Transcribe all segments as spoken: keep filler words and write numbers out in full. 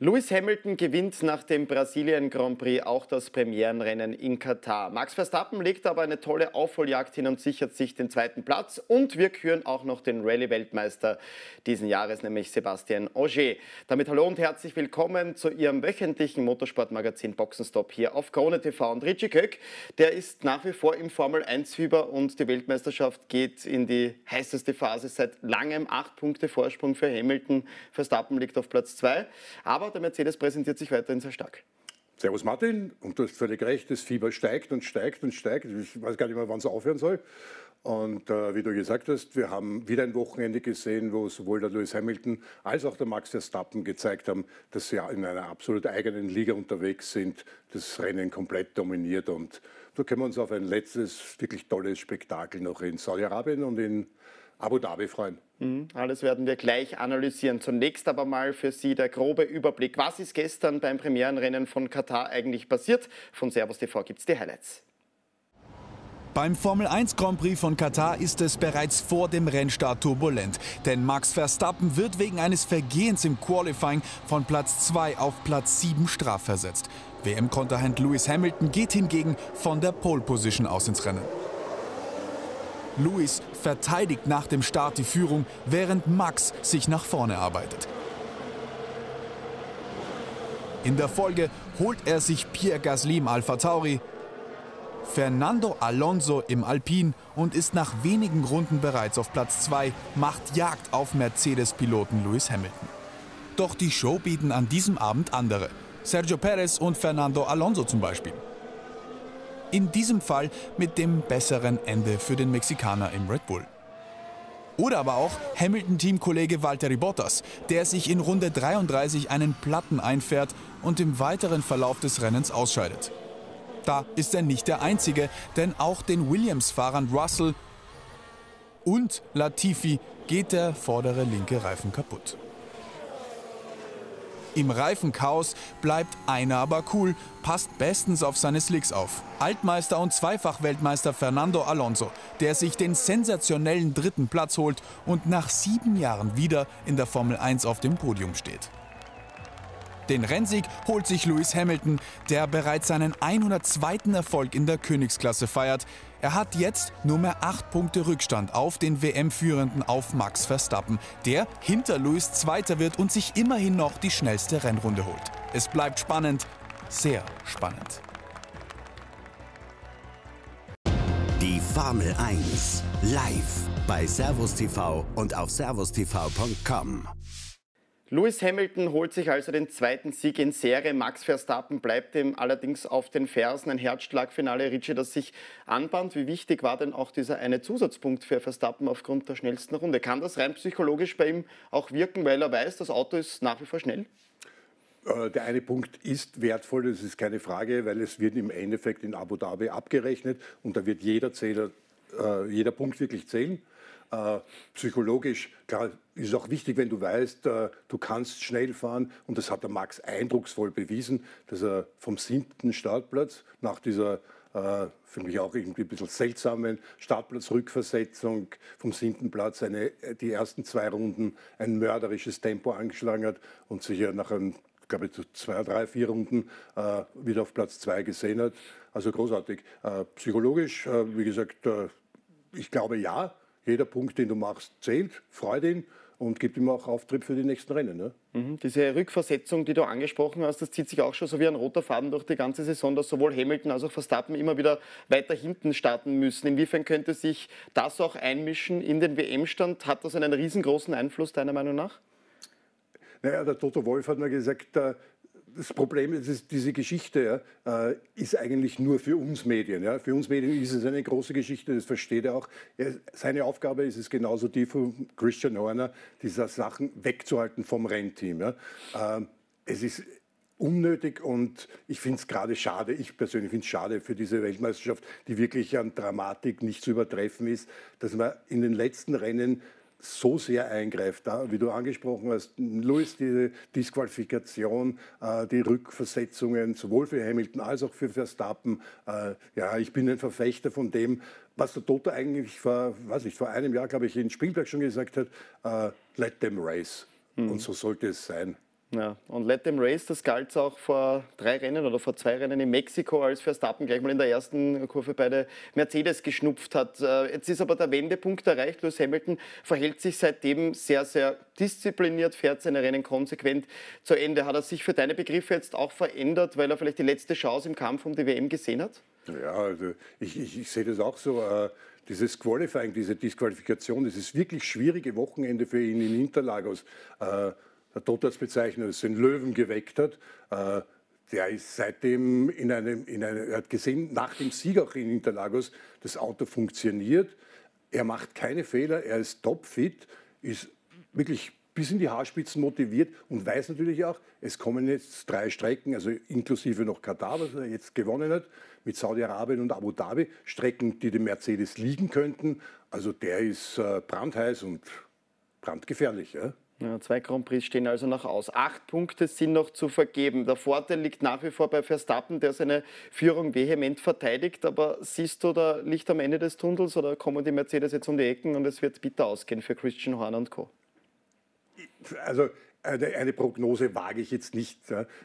Lewis Hamilton gewinnt nach dem Brasilien Grand Prix auch das Premierenrennen in Katar. Max Verstappen legt aber eine tolle Aufholjagd hin und sichert sich den zweiten Platz. Und wir küren auch noch den Rallye-Weltmeister diesen Jahres, nämlich Sebastian Ogier. Damit hallo und herzlich willkommen zu Ihrem wöchentlichen Motorsportmagazin Boxenstopp hier auf Krone T V. Und Richie Köck, der ist nach wie vor im Formel eins Fieber und die Weltmeisterschaft geht in die heißeste Phase seit langem. Acht Punkte Vorsprung für Hamilton. Verstappen liegt auf Platz zwei. Aber der Mercedes präsentiert sich weiterhin sehr stark. Servus Martin, und du hast völlig recht, das Fieber steigt und steigt und steigt. Ich weiß gar nicht mehr, wann es aufhören soll. Und äh, wie du gesagt hast, wir haben wieder ein Wochenende gesehen, wo sowohl der Lewis Hamilton als auch der Max Verstappen gezeigt haben, dass sie in einer absolut eigenen Liga unterwegs sind, das Rennen komplett dominiert. Und da können wir uns auf ein letztes, wirklich tolles Spektakel noch in Saudi-Arabien und in Abu Dhabi freuen. Mhm, alles werden wir gleich analysieren. Zunächst aber mal für Sie der grobe Überblick. Was ist gestern beim Premierenrennen von Katar eigentlich passiert? Von Servus T V gibt es die Highlights. Beim Formel eins Grand Prix von Katar ist es bereits vor dem Rennstart turbulent. Denn Max Verstappen wird wegen eines Vergehens im Qualifying von Platz zwei auf Platz sieben strafversetzt. W M-Konterhand Lewis Hamilton geht hingegen von der Pole Position aus ins Rennen. Lewis verteidigt nach dem Start die Führung, während Max sich nach vorne arbeitet. In der Folge holt er sich Pierre Gasly im AlphaTauri, Fernando Alonso im Alpine und ist nach wenigen Runden bereits auf Platz zwei, macht Jagd auf Mercedes-Piloten Lewis Hamilton. Doch die Show bieten an diesem Abend andere. Sergio Perez und Fernando Alonso zum Beispiel. In diesem Fall mit dem besseren Ende für den Mexikaner im Red Bull. Oder aber auch Hamilton-Teamkollege Valtteri Bottas, der sich in Runde dreiunddreißig einen Platten einfährt und im weiteren Verlauf des Rennens ausscheidet. Da ist er nicht der Einzige, denn auch den Williams-Fahrern Russell und Latifi geht der vordere linke Reifen kaputt. Im Reifenchaos bleibt einer aber cool, passt bestens auf seine Slicks auf. Altmeister und Zweifach-Weltmeister Fernando Alonso, der sich den sensationellen dritten Platz holt und nach sieben Jahren wieder in der Formel eins auf dem Podium steht. Den Rennsieg holt sich Lewis Hamilton, der bereits seinen hundertzweiten Erfolg in der Königsklasse feiert. Er hat jetzt nur mehr acht Punkte Rückstand auf den W M-Führenden auf Max Verstappen, der hinter Lewis Zweiter wird und sich immerhin noch die schnellste Rennrunde holt. Es bleibt spannend, sehr spannend. Die Formel eins live bei Servus T V und auf servus T V punkt com. Lewis Hamilton holt sich also den zweiten Sieg in Serie. Max Verstappen bleibt ihm allerdings auf den Fersen. Ein Herzschlagfinale, Richie, das sich anbahnt. Wie wichtig war denn auch dieser eine Zusatzpunkt für Verstappen aufgrund der schnellsten Runde? Kann das rein psychologisch bei ihm auch wirken, weil er weiß, das Auto ist nach wie vor schnell? Der eine Punkt ist wertvoll, das ist keine Frage, weil es wird im Endeffekt in Abu Dhabi abgerechnet und da wird jeder Zähler, äh, jeder Punkt wirklich zählen. Äh, psychologisch, klar, ist es auch wichtig, wenn du weißt, äh, du kannst schnell fahren. Und das hat der Max eindrucksvoll bewiesen, dass er vom siebten Startplatz nach dieser äh, für mich auch irgendwie ein bisschen seltsamen Startplatzrückversetzung vom siebten Platz eine, die ersten zwei Runden ein mörderisches Tempo angeschlagen hat und sich ja nach einem, glaube ich, zwei, drei, vier Runden äh, wieder auf Platz zwei gesehen hat. Also großartig. Äh, psychologisch, äh, wie gesagt, äh, ich glaube ja. Jeder Punkt, den du machst, zählt, freut ihn und gibt ihm auch Auftrieb für die nächsten Rennen. Ne? Mhm, diese Rückversetzung, die du angesprochen hast, das zieht sich auch schon so wie ein roter Faden durch die ganze Saison, dass sowohl Hamilton als auch Verstappen immer wieder weiter hinten starten müssen. Inwiefern könnte sich das auch einmischen in den W M-Stand? Hat das einen riesengroßen Einfluss, deiner Meinung nach? Naja, der Toto Wolff hat mir gesagt, äh, das Problem ist, diese Geschichte ja, äh, ist eigentlich nur für uns Medien. Ja. Für uns Medien ist es eine große Geschichte, das versteht er auch. Er, seine Aufgabe ist es genauso die von Christian Horner, diese Sachen wegzuhalten vom Rennteam. Ja. Äh, es ist unnötig und ich finde es gerade schade, ich persönlich finde es schade für diese Weltmeisterschaft, die wirklich an Dramatik nicht zu übertreffen ist, dass man in den letzten Rennen so sehr eingreift, da, wie du angesprochen hast, Lewis, diese Disqualifikation, äh, die Rückversetzungen, sowohl für Hamilton als auch für Verstappen. Äh, ja, ich bin ein Verfechter von dem, was der Toto eigentlich vor, weiß nicht, vor einem Jahr, glaube ich, in Spielberg schon gesagt hat, äh, let them race. Mhm. Und so sollte es sein. Ja, und Let Them Race, das galt auch vor drei Rennen oder vor zwei Rennen in Mexiko, als Verstappen gleich mal in der ersten Kurve bei der Mercedes geschnupft hat. Jetzt ist aber der Wendepunkt erreicht. Lewis Hamilton verhält sich seitdem sehr, sehr diszipliniert, fährt seine Rennen konsequent zu Ende. Hat er sich für deine Begriffe jetzt auch verändert, weil er vielleicht die letzte Chance im Kampf um die W M gesehen hat? Ja, also ich, ich, ich sehe das auch so. Äh, dieses Qualifying, diese Disqualifikation, das ist wirklich schwierige Wochenende für ihn in Interlagos. Äh, Der Toto hat es bezeichnet, dass den Löwen geweckt hat. Äh, der ist seitdem in einem, in einem, er hat gesehen, nach dem Sieg auch in Interlagos, das Auto funktioniert. Er macht keine Fehler, er ist topfit, ist wirklich bis in die Haarspitzen motiviert und weiß natürlich auch, es kommen jetzt drei Strecken, also inklusive noch Katar, was er jetzt gewonnen hat, mit Saudi-Arabien und Abu Dhabi, Strecken, die dem Mercedes liegen könnten. Also der ist äh, brandheiß und brandgefährlich. Ja? Ja, zwei Grand Prix stehen also noch aus. Acht Punkte sind noch zu vergeben. Der Vorteil liegt nach wie vor bei Verstappen, der seine Führung vehement verteidigt. Aber siehst du da Licht am Ende des Tunnels oder kommen die Mercedes jetzt um die Ecken und es wird bitter ausgehen für Christian Horner und Co.? Also eine, eine Prognose wage ich jetzt nicht.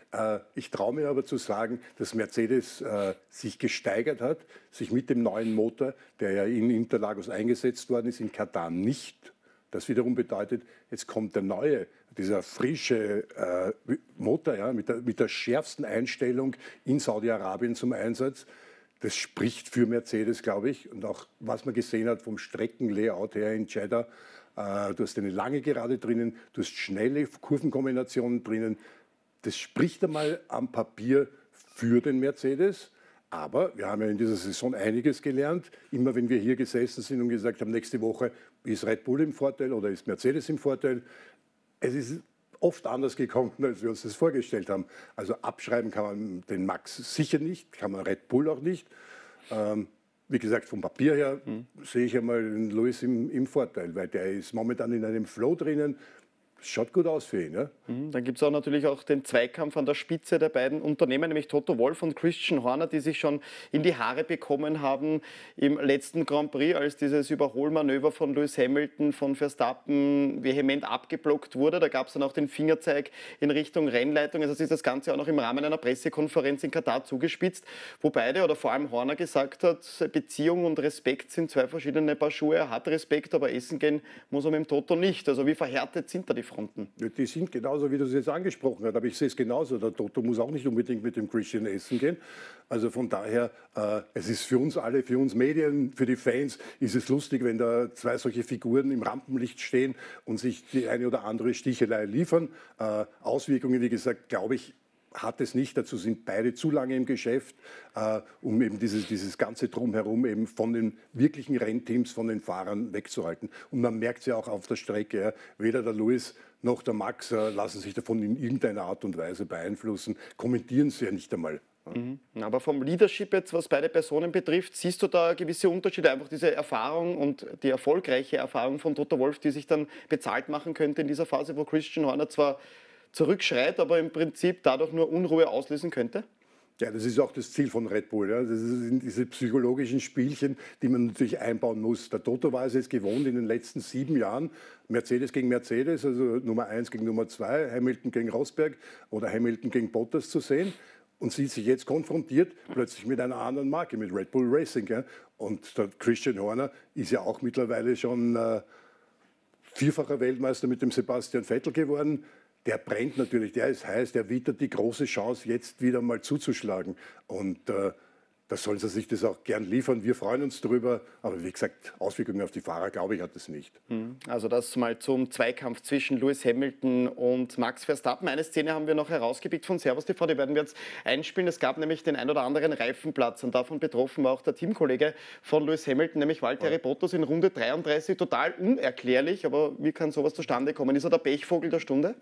Ich traue mir aber zu sagen, dass Mercedes sich gesteigert hat, sich mit dem neuen Motor, der ja in Interlagos eingesetzt worden ist, in Katar nicht. Das wiederum bedeutet, jetzt kommt der neue, dieser frische äh, Motor ja, mit, der, mit der schärfsten Einstellung in Saudi-Arabien zum Einsatz. Das spricht für Mercedes, glaube ich. Und auch was man gesehen hat vom Streckenlayout her in Jeddah. Äh, du hast eine lange Gerade drinnen, du hast schnelle Kurvenkombinationen drinnen. Das spricht einmal am Papier für den Mercedes. Aber wir haben ja in dieser Saison einiges gelernt. Immer wenn wir hier gesessen sind und gesagt haben, nächste Woche ist Red Bull im Vorteil oder ist Mercedes im Vorteil. Es ist oft anders gekommen, als wir uns das vorgestellt haben. Also abschreiben kann man den Max sicher nicht, kann man Red Bull auch nicht. Ähm, wie gesagt, vom Papier her mhm. sehe ich einmal den Lewis im, im Vorteil, weil der ist momentan in einem Flow drinnen. Schaut gut aus für ihn. Ja? Dann gibt es auch natürlich auch den Zweikampf an der Spitze der beiden Unternehmen, nämlich Toto Wolff und Christian Horner, die sich schon in die Haare bekommen haben im letzten Grand Prix, als dieses Überholmanöver von Lewis Hamilton von Verstappen vehement abgeblockt wurde. Da gab es dann auch den Fingerzeig in Richtung Rennleitung. Also ist das Ganze auch noch im Rahmen einer Pressekonferenz in Katar zugespitzt, wo beide oder vor allem Horner gesagt hat, Beziehung und Respekt sind zwei verschiedene Paar Schuhe. Er hat Respekt, aber essen gehen muss er mit dem Toto nicht. Also wie verhärtet sind da die Fronten? Die sind genauso, wie du es jetzt angesprochen hast, aber ich sehe es genauso. Der Toto muss auch nicht unbedingt mit dem Christian essen gehen. Also von daher, äh, es ist für uns alle, für uns Medien, für die Fans, ist es lustig, wenn da zwei solche Figuren im Rampenlicht stehen und sich die eine oder andere Stichelei liefern. Äh, Auswirkungen, wie gesagt, glaube ich, hat es nicht. Dazu sind beide zu lange im Geschäft, äh, um eben dieses, dieses ganze Drumherum eben von den wirklichen Rennteams, von den Fahrern wegzuhalten. Und man merkt es ja auch auf der Strecke, ja, weder der Lewis noch der Max äh, lassen sich davon in irgendeiner Art und Weise beeinflussen, kommentieren sie ja nicht einmal. Mhm. Aber vom Leadership jetzt, was beide Personen betrifft, siehst du da gewisse Unterschiede? Einfach diese Erfahrung und die erfolgreiche Erfahrung von Toto Wolff, die sich dann bezahlt machen könnte in dieser Phase, wo Christian Horner zwar zurückschreit, aber im Prinzip dadurch nur Unruhe auslösen könnte? Ja, das ist auch das Ziel von Red Bull. Ja. Das sind diese psychologischen Spielchen, die man natürlich einbauen muss. Der Toto war es jetzt gewohnt in den letzten sieben Jahren, Mercedes gegen Mercedes, also Nummer eins gegen Nummer zwei, Hamilton gegen Rosberg oder Hamilton gegen Bottas zu sehen. Und sieht sich jetzt konfrontiert plötzlich mit einer anderen Marke, mit Red Bull Racing. Ja. Und der Christian Horner ist ja auch mittlerweile schon äh, vierfacher Weltmeister mit dem Sebastian Vettel geworden. Der brennt natürlich, der ist heiß, der wittert die große Chance, jetzt wieder mal zuzuschlagen. Und äh, da sollen sie sich das auch gern liefern. Wir freuen uns drüber. Aber wie gesagt, Auswirkungen auf die Fahrer, glaube ich, hat es nicht. Also das mal zum Zweikampf zwischen Lewis Hamilton und Max Verstappen. Eine Szene haben wir noch herausgepickt von Servus T V, die werden wir jetzt einspielen. Es gab nämlich den ein oder anderen Reifenplatz und davon betroffen war auch der Teamkollege von Lewis Hamilton, nämlich Valtteri Bottas in Runde dreiunddreißig. Total unerklärlich, aber wie kann sowas zustande kommen? Ist er der Pechvogel der Stunde?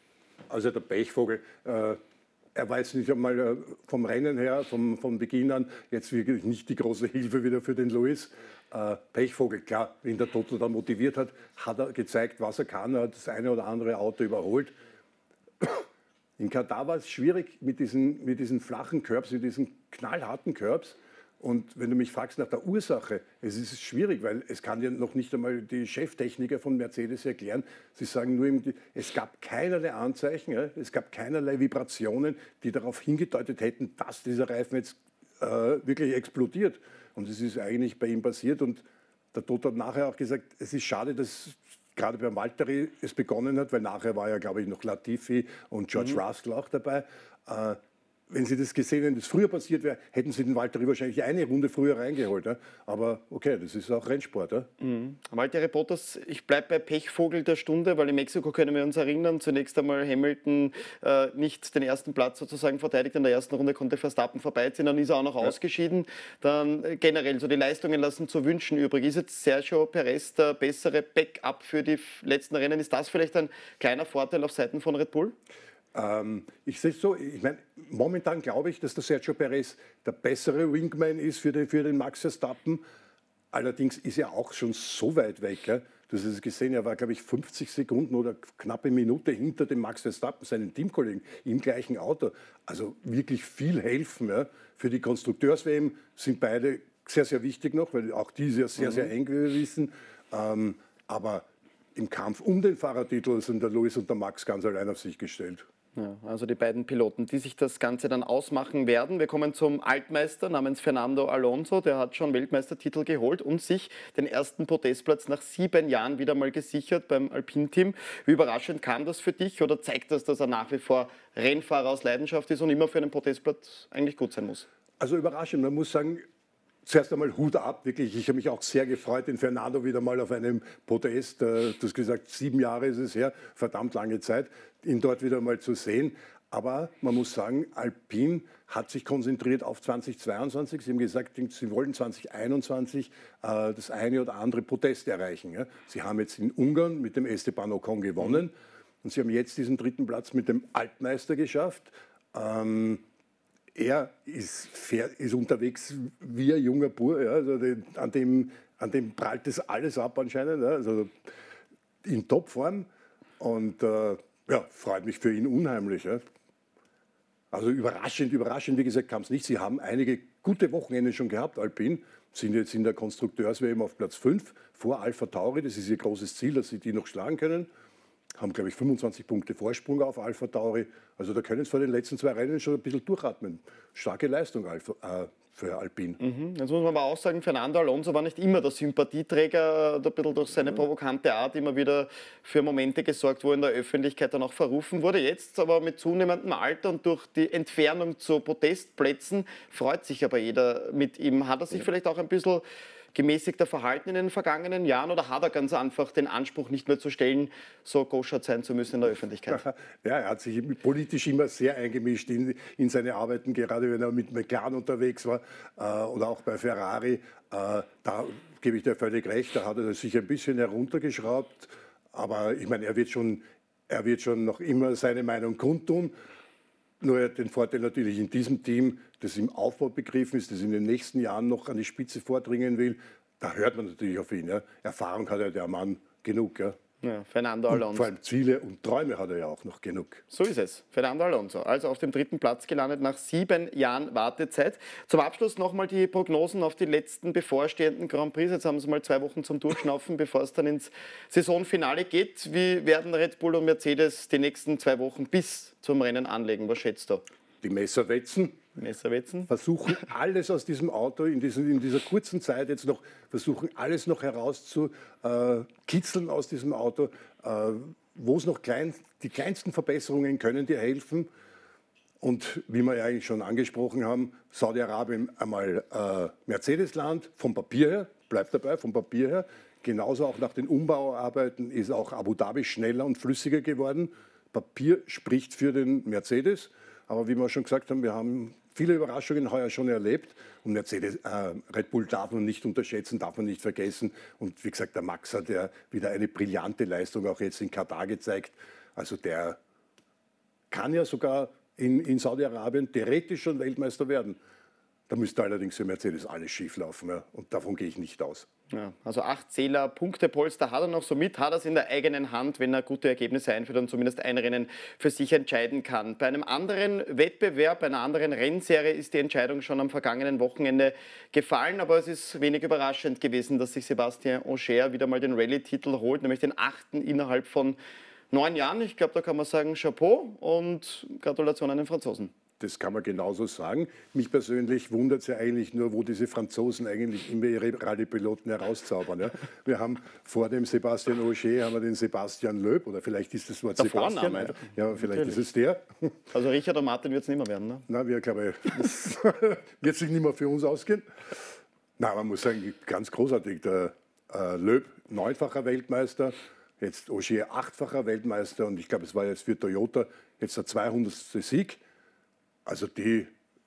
Also der Pechvogel, äh, er war jetzt nicht einmal äh, vom Rennen her, vom, vom Beginn an, jetzt wirklich nicht die große Hilfe wieder für den Lewis. Äh, Pechvogel, klar, wenn der Toto da motiviert hat, hat er gezeigt, was er kann. Er hat das eine oder andere Auto überholt. In Katar war es schwierig mit diesen, mit diesen flachen Curbs, mit diesen knallharten Curbs. Und wenn du mich fragst nach der Ursache, es ist schwierig, weil es kann ja noch nicht einmal die Cheftechniker von Mercedes erklären. Sie sagen nur, es gab keinerlei Anzeichen, ja, es gab keinerlei Vibrationen, die darauf hingedeutet hätten, dass dieser Reifen jetzt äh, wirklich explodiert. Und es ist eigentlich bei ihm passiert. Und der Toto hat nachher auch gesagt, es ist schade, dass gerade beim Valtteri es begonnen hat, weil nachher war ja, glaube ich, noch Latifi und George mhm. Russell auch dabei. Äh, Wenn Sie das gesehen hätten, das früher passiert wäre, hätten Sie den Valtteri wahrscheinlich eine Runde früher reingeholt. Ja? Aber okay, das ist auch Rennsport. Ja? Mhm. Valtteri Bottas, ich bleibe bei Pechvogel der Stunde, weil in Mexiko können wir uns erinnern, zunächst einmal Hamilton äh, nicht den ersten Platz sozusagen verteidigt. In der ersten Runde konnte Verstappen vorbeiziehen, dann ist er auch noch ja. ausgeschieden. Dann äh, generell, so die Leistungen lassen zu wünschen übrig. Ist jetzt Sergio Perez der bessere Backup für die letzten Rennen? Ist das vielleicht ein kleiner Vorteil auf Seiten von Red Bull? Ähm, ich sehe es so, ich meine, momentan glaube ich, dass der Sergio Perez der bessere Wingman ist für den, für den Max Verstappen. Allerdings ist er auch schon so weit weg. Ja. Du hast es gesehen, er war, glaube ich, fünfzig Sekunden oder knappe Minute hinter dem Max Verstappen, seinen Teamkollegen, im gleichen Auto. Also wirklich viel helfen. Ja. Für die Konstrukteurs-W M sind beide sehr, sehr wichtig noch, weil auch die ist ja sehr, mhm. sehr eng, wie wir wissen. Ähm, aber im Kampf um den Fahrertitel sind der Lewis und der Max ganz allein auf sich gestellt. Ja, also die beiden Piloten, die sich das Ganze dann ausmachen werden. Wir kommen zum Altmeister namens Fernando Alonso. Der hat schon Weltmeistertitel geholt und sich den ersten Podestplatz nach sieben Jahren wieder mal gesichert beim Alpine-Team. Wie überraschend kam das für dich oder zeigt das, dass er nach wie vor Rennfahrer aus Leidenschaft ist und immer für einen Podestplatz eigentlich gut sein muss? Also überraschend, man muss sagen, zuerst einmal Hut ab, wirklich. Ich habe mich auch sehr gefreut, den Fernando wieder mal auf einem Podest, äh, du hast gesagt, sieben Jahre ist es her, verdammt lange Zeit, ihn dort wieder mal zu sehen. Aber man muss sagen, Alpine hat sich konzentriert auf zweitausendzweiundzwanzig. Sie haben gesagt, sie wollen zweitausendeinundzwanzig äh, das eine oder andere Podest erreichen. Ja. Sie haben jetzt in Ungarn mit dem Esteban Ocon gewonnen mhm. und sie haben jetzt diesen dritten Platz mit dem Altmeister geschafft. Ähm, Er ist, fair, ist unterwegs wie ein junger Bub, ja, also den, an, dem, an dem prallt das alles ab anscheinend, ja, also in Topform und äh, ja, freut mich für ihn unheimlich. Ja. Also überraschend, überraschend, wie gesagt, kam es nicht. Sie haben einige gute Wochenende schon gehabt, Alpine, sind jetzt in der Konstrukteurs-W M auf Platz fünf vor Alpha Tauri, das ist ihr großes Ziel, dass sie die noch schlagen können. Haben, glaube ich, fünfundzwanzig Punkte Vorsprung auf Alpha Tauri. Also da können sie vor den letzten zwei Rennen schon ein bisschen durchatmen. Starke Leistung Alpha, äh, für Alpine. Mhm. Jetzt muss man aber auch sagen, Fernando Alonso war nicht immer der Sympathieträger, ein bisschen durch seine provokante Art immer wieder für Momente gesorgt, wo in der Öffentlichkeit dann auch verrufen wurde. Jetzt aber mit zunehmendem Alter und durch die Entfernung zu Podestplätzen freut sich aber jeder mit ihm. Hat er sich ja. vielleicht auch ein bisschen gemäßigter verhalten in den vergangenen Jahren oder hat er ganz einfach den Anspruch nicht mehr zu stellen, so Goschert sein zu müssen in der Öffentlichkeit? Ja, er hat sich politisch immer sehr eingemischt in, in seine Arbeiten, gerade wenn er mit McLaren unterwegs war äh, oder auch bei Ferrari. Äh, da gebe ich dir völlig recht, da hat er sich ein bisschen heruntergeschraubt, aber ich meine, er wird schon, er wird schon noch immer seine Meinung kundtun. Nur er hat den Vorteil natürlich in diesem Team, das im Aufbau begriffen ist, das in den nächsten Jahren noch an die Spitze vordringen will. Da hört man natürlich auf ihn. Ja. Erfahrung hat ja der Mann genug. Ja. Ja, Fernando Alonso. Und vor allem Ziele und Träume hat er ja auch noch genug. So ist es. Fernando Alonso, also auf dem dritten Platz gelandet nach sieben Jahren Wartezeit. Zum Abschluss nochmal die Prognosen auf die letzten bevorstehenden Grand Prix. Jetzt haben Sie mal zwei Wochen zum Durchschnaufen, bevor es dann ins Saisonfinale geht. Wie werden Red Bull und Mercedes die nächsten zwei Wochen bis zum Rennen anlegen? Was schätzt du? Die Messer wetzen. Messerwetzen. Versuchen alles aus diesem Auto in, diesen, in dieser kurzen Zeit jetzt noch, versuchen alles noch herauszukitzeln aus diesem Auto, äh, wo es noch klein, die kleinsten Verbesserungen können dir helfen. Und wie wir ja eigentlich schon angesprochen haben, Saudi-Arabien einmal äh, Mercedes-Land, vom Papier her, bleibt dabei, vom Papier her. Genauso auch nach den Umbauarbeiten ist auch Abu Dhabi schneller und flüssiger geworden. Papier spricht für den Mercedes. Aber wie wir schon gesagt haben, wir haben viele Überraschungen heuer schon erlebt. Und Mercedes, äh, Red Bull darf man nicht unterschätzen, darf man nicht vergessen. Und wie gesagt, der Max hat ja wieder eine brillante Leistung auch jetzt in Katar gezeigt. Also der kann ja sogar in, in Saudi-Arabien theoretisch schon Weltmeister werden. Da müsste allerdings für Mercedes alles schief laufen. Ja. Und davon gehe ich nicht aus. Ja, also acht Zähler, Punktepolster hat er noch so mit, hat er es in der eigenen Hand, wenn er gute Ergebnisse einführt und zumindest ein Rennen für sich entscheiden kann. Bei einem anderen Wettbewerb, einer anderen Rennserie ist die Entscheidung schon am vergangenen Wochenende gefallen, aber es ist wenig überraschend gewesen, dass sich Sébastien Ogier wieder mal den Rallye-Titel holt, nämlich den achten innerhalb von neun Jahren. Ich glaube, da kann man sagen Chapeau und Gratulation an den Franzosen. Das kann man genauso sagen. Mich persönlich wundert es ja eigentlich nur, wo diese Franzosen eigentlich immer ihre Rallye-Piloten herauszaubern. Ja. Wir haben vor dem Sébastien Ogier haben wir den Sebastian Loeb, oder vielleicht ist das Wort der Sebastian. Vorname. Ja, vielleicht Natürlich. ist es der. Also Richard und Martin wird es nicht mehr werden, ne? Na, wir glaube, das wird sich nicht mehr für uns ausgehen. Na, man muss sagen, ganz großartig. Der äh, Loeb, neunfacher Weltmeister, jetzt Ogier, achtfacher Weltmeister, und ich glaube, es war jetzt für Toyota jetzt der zweihundertste Sieg. Also die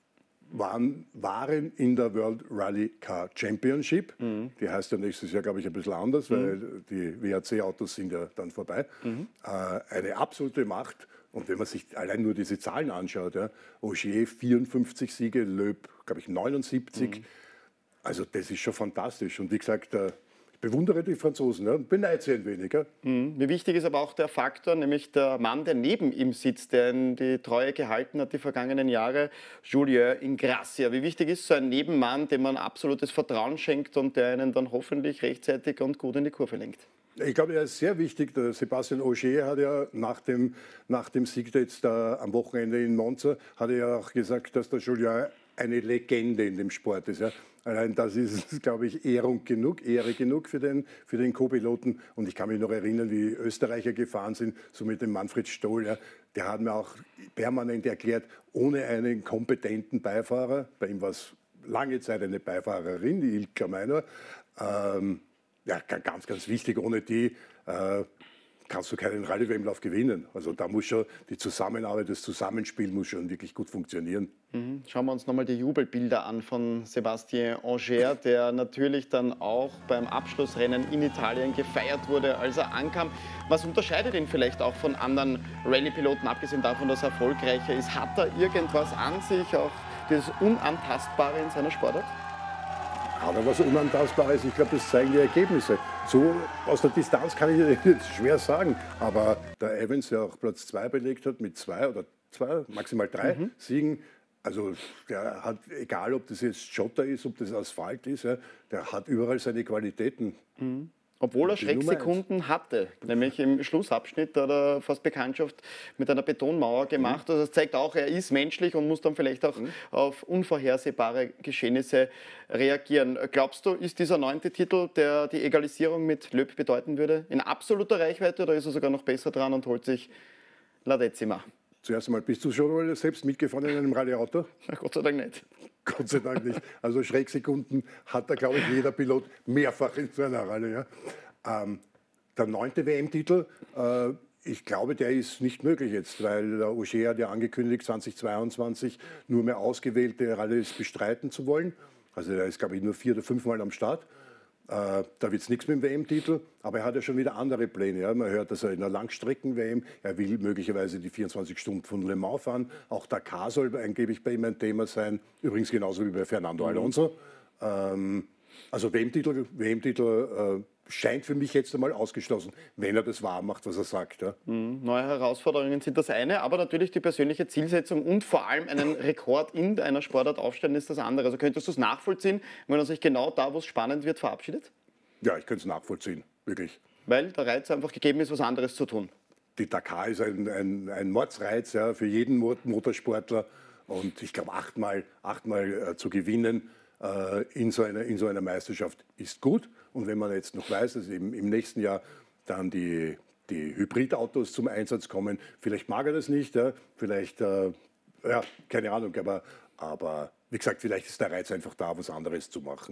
waren, waren in der World Rally Car Championship. Mhm. Die heißt ja nächstes Jahr, glaube ich, ein bisschen anders, mhm. weil die W R C-Autos sind ja dann vorbei. Mhm. Äh, eine absolute Macht. Und wenn man sich allein nur diese Zahlen anschaut, ja, Ogier vierundfünfzig Siege, Loeb, glaube ich, neunundsiebzig. Mhm. Also das ist schon fantastisch. Und wie gesagt, äh, bewundere die Franzosen, ja, beneide sie ein wenig. Ja. Mhm. Wie wichtig ist aber auch der Faktor, nämlich der Mann, der neben ihm sitzt, der ihm die Treue gehalten hat die vergangenen Jahre, Julien Ingrassia. Wie wichtig ist so ein Nebenmann, dem man absolutes Vertrauen schenkt und der einen dann hoffentlich rechtzeitig und gut in die Kurve lenkt? Ich glaube, er ist sehr wichtig. Der Sébastien Ogier hat ja nach dem, nach dem Sieg jetzt da am Wochenende in Monza, hat er ja auch gesagt, dass der Julien eine Legende in dem Sport ist. Ja. Allein das ist, glaube ich, Ehrung genug, Ehre genug für den, für den Co-Piloten. Und ich kann mich noch erinnern, wie Österreicher gefahren sind, so mit dem Manfred Stoll. Ja. Der hat mir auch permanent erklärt, ohne einen kompetenten Beifahrer, bei ihm war es lange Zeit eine Beifahrerin, die Ilka Meiner, ähm, ja, ganz, ganz wichtig, ohne die äh, kannst du keinen Rallye-W M-Lauf gewinnen. Also da muss schon die Zusammenarbeit, das Zusammenspiel muss schon wirklich gut funktionieren. Mhm. Schauen wir uns nochmal die Jubelbilder an von Sébastien Ogier, der natürlich dann auch beim Abschlussrennen in Italien gefeiert wurde, als er ankam. Was unterscheidet ihn vielleicht auch von anderen Rallye-Piloten, abgesehen davon, dass er erfolgreicher ist? Hat er irgendwas an sich, auch dieses Unantastbare in seiner Sportart? Hat er was Unantastbares? Ich glaube, das zeigen die Ergebnisse. So aus der Distanz kann ich jetzt schwer sagen. Aber der Evans, der auch Platz zwei belegt hat, mit zwei oder zwei, maximal drei mhm. Siegen, also der hat, egal ob das jetzt Schotter ist, ob das Asphalt ist, ja, der hat überall seine Qualitäten. Mhm. Obwohl er Schrecksekunden hatte, nämlich im Schlussabschnitt hat er fast Bekanntschaft mit einer Betonmauer gemacht. Also das zeigt auch, er ist menschlich und muss dann vielleicht auch mhm. auf unvorhersehbare Geschehnisse reagieren. Glaubst du, ist dieser neunte Titel, der die Egalisierung mit Loeb bedeuten würde, in absoluter Reichweite, oder ist er sogar noch besser dran und holt sich La Decima? Zuerst einmal, bist du schon mal selbst mitgefahren in einem Rallye-Auto? Gott sei Dank nicht. Gott sei Dank nicht. Also Schrecksekunden hat da, glaube ich, jeder Pilot mehrfach in seiner Rallye. Ja. Ähm, der neunte W M-Titel, äh, ich glaube, der ist nicht möglich jetzt, weil der Ogier hat ja angekündigt, zweitausendzweiundzwanzig nur mehr ausgewählte Rallyes bestreiten zu wollen. Also er ist, glaube ich, nur vier oder fünfmal am Start. Äh, da wird es nichts mit dem W M-Titel, aber er hat ja schon wieder andere Pläne. Ja. Man hört, dass er in der Langstrecken-W M, er will möglicherweise die vierundzwanzig Stunden von Le Mans fahren. Auch Dakar soll angeblich bei ihm ein Thema sein. Übrigens genauso wie bei Fernando Alonso. Mhm. Ähm, also W M-Titel, W M-Titel äh, scheint für mich jetzt einmal ausgeschlossen, wenn er das wahr macht, was er sagt. Ja. Mhm. Neue Herausforderungen sind das eine, aber natürlich die persönliche Zielsetzung und vor allem einen Rekord in einer Sportart aufstellen ist das andere. Also könntest du es nachvollziehen, wenn er sich genau da, wo es spannend wird, verabschiedet? Ja, ich könnte es nachvollziehen, wirklich. Weil der Reiz einfach gegeben ist, was anderes zu tun. Die Dakar ist ein, ein, ein Mordsreiz, ja, für jeden Motorsportler. Und ich glaube, achtmal, achtmal äh, zu gewinnen äh, in, so einer, in so einer Meisterschaft ist gut. Und wenn man jetzt noch weiß, dass eben im nächsten Jahr dann die, die Hybridautos zum Einsatz kommen, vielleicht mag er das nicht, ja, vielleicht, äh, ja, keine Ahnung, aber, aber wie gesagt, vielleicht ist der Reiz einfach da, was anderes zu machen. Ja.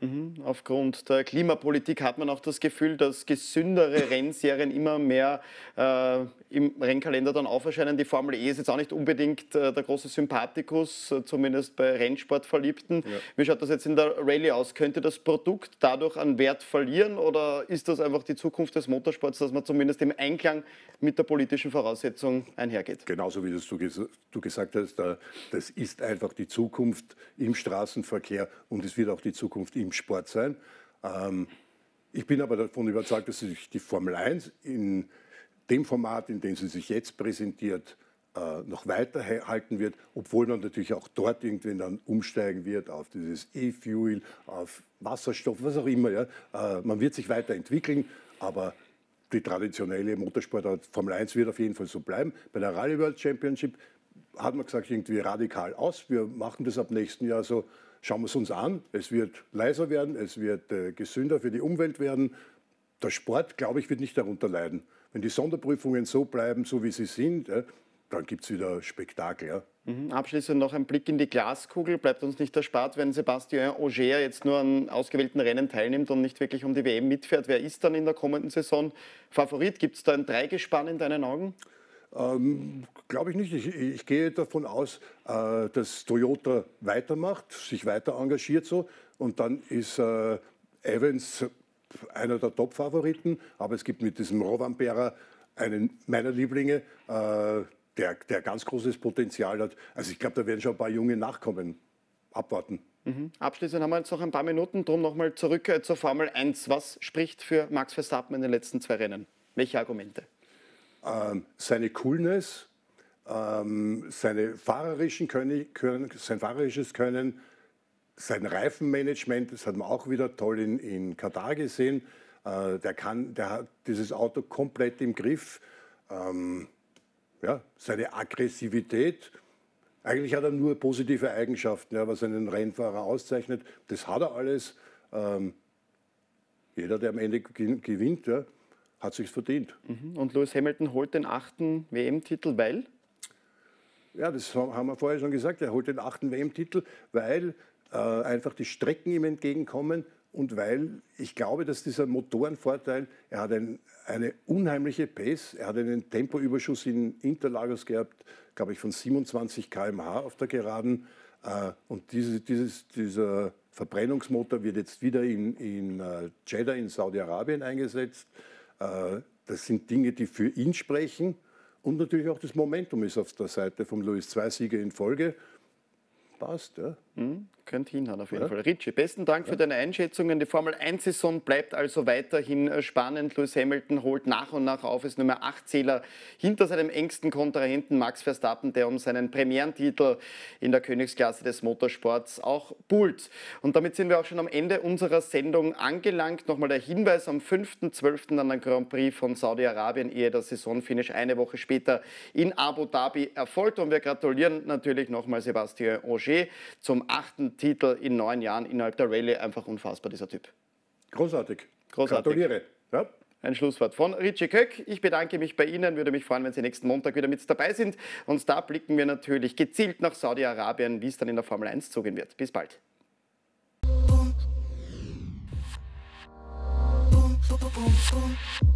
Mhm. Aufgrund der Klimapolitik hat man auch das Gefühl, dass gesündere Rennserien immer mehr äh, im Rennkalender dann auferscheinen. Die Formel E ist jetzt auch nicht unbedingt äh, der große Sympathikus, äh, zumindest bei Rennsportverliebten. Ja. Wie schaut das jetzt in der Rallye aus? Könnte das Produkt dadurch an Wert verlieren oder ist das einfach die Zukunft des Motorsports, dass man zumindest im Einklang mit der politischen Voraussetzung einhergeht? Genauso wie das du, ges du gesagt hast, das ist einfach die Zukunft im Straßenverkehr und es wird auch die Zukunft im Sport sein. Ähm, ich bin aber davon überzeugt, dass sich die Formel eins in dem Format, in dem sie sich jetzt präsentiert, äh, noch weiter halten wird, obwohl man natürlich auch dort irgendwann dann umsteigen wird auf dieses E-Fuel, auf Wasserstoff, was auch immer. Ja. Äh, man wird sich weiterentwickeln, aber die traditionelle Motorsportart Formel eins wird auf jeden Fall so bleiben. Bei der Rallye World Championship hat man gesagt, irgendwie radikal aus. Wir machen das ab nächsten Jahr so. Schauen wir es uns an. Es wird leiser werden, es wird äh, gesünder für die Umwelt werden. Der Sport, glaube ich, wird nicht darunter leiden. Wenn die Sonderprüfungen so bleiben, so wie sie sind, äh, dann gibt es wieder Spektakel. Ja. Mhm. Abschließend noch ein Blick in die Glaskugel. Bleibt uns nicht erspart, wenn Sébastien Ogier jetzt nur an ausgewählten Rennen teilnimmt und nicht wirklich um die W M mitfährt. Wer ist dann in der kommenden Saison Favorit? Gibt es da ein Dreigespann in deinen Augen? Ähm, Glaube ich nicht. Ich, ich gehe davon aus, äh, dass Toyota weitermacht, sich weiter engagiert so. Und dann ist äh, Evans einer der Top-Favoriten. Aber es gibt mit diesem Rovanpera einen meiner Lieblinge, äh, der, der ganz großes Potenzial hat. Also ich glaube, da werden schon ein paar junge Nachkommen. Abwarten. Mhm. Abschließend haben wir jetzt noch ein paar Minuten. Drum nochmal zurück äh, zur Formel eins. Was spricht für Max Verstappen in den letzten zwei Rennen? Welche Argumente? Ähm, seine Coolness, ähm, seine fahrerischen Können, können, sein fahrerisches Können, sein Reifenmanagement, das hat man auch wieder toll in, in Katar gesehen. Äh, der, kann, der hat dieses Auto komplett im Griff. Ähm, ja, seine Aggressivität, eigentlich hat er nur positive Eigenschaften, ja, was einen Rennfahrer auszeichnet. Das hat er alles. Ähm, jeder, der am Ende gewinnt, ja, hat sich's verdient. Und Lewis Hamilton holt den achten W M-Titel, weil? Ja, das haben wir vorher schon gesagt. Er holt den achten W M-Titel, weil äh, einfach die Strecken ihm entgegenkommen und weil ich glaube, dass dieser Motorenvorteil, er hat ein, eine unheimliche Pace, er hat einen Tempoüberschuss in Interlagos gehabt, glaube ich, von siebenundzwanzig Kilometer pro Stunde auf der Geraden. Äh, und diese, dieses, dieser Verbrennungsmotor wird jetzt wieder in, in uh, Jeddah in Saudi-Arabien eingesetzt. Das sind Dinge, die für ihn sprechen und natürlich auch das Momentum ist auf der Seite von Lewis. Zwei Siege in Folge. Passt, ja. Mhm. Könnte hinhauen auf jeden ja. Fall. Ritchie, besten Dank ja. für deine Einschätzungen. Die Formel eins-Saison bleibt also weiterhin spannend. Lewis Hamilton holt nach und nach auf, ist Nummer acht Zähler hinter seinem engsten Kontrahenten Max Verstappen, der um seinen Premierentitel in der Königsklasse des Motorsports auch buhlt. Und damit sind wir auch schon am Ende unserer Sendung angelangt. Nochmal der Hinweis, am fünften zwölften dann ein Grand Prix von Saudi-Arabien, ehe der Saisonfinish eine Woche später in Abu Dhabi erfolgt. Und wir gratulieren natürlich nochmal Sébastien Ogier zum achten Titel in neun Jahren innerhalb der Rallye. Einfach unfassbar, dieser Typ. Großartig. Großartig. Gratuliere. Ja. Ein Schlusswort von Ritchie Köck. Ich bedanke mich bei Ihnen, würde mich freuen, wenn Sie nächsten Montag wieder mit dabei sind. Und da blicken wir natürlich gezielt nach Saudi-Arabien, wie es dann in der Formel eins zugehen wird. Bis bald. Boom, boom, boom, boom.